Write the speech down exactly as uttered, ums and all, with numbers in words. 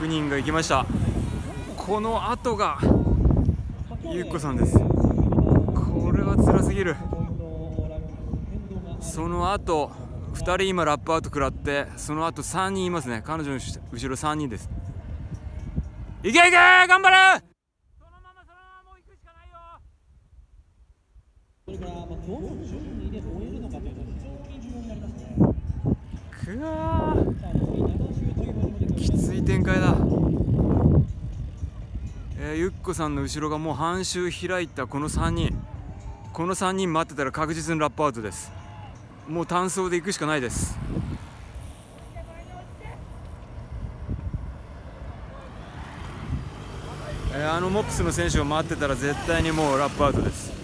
くにんが行きました。この後がゆっこさんです。これは辛すぎる。その後ふたり今ラップアウト食らって、その後さんにんいますね。彼女の後ろさんにんです。いけいけ頑張れ。そのままそのままもう行くしかないよ。それからまあどの順位で終えるのかというのは非常に重要になりますね。くわー、きつい展開だ。えー、ゆっこさんの後ろがもう半周開いたこのさんにん、このさんにん待ってたら確実にラップアウトです。もう単走で行くしかないです。えー、あのモップスの選手を待ってたら絶対にもうラップアウトです。